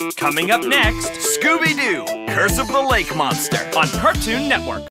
Coming up next, Scooby-Doo, Curse of the Lake Monster on Cartoon Network.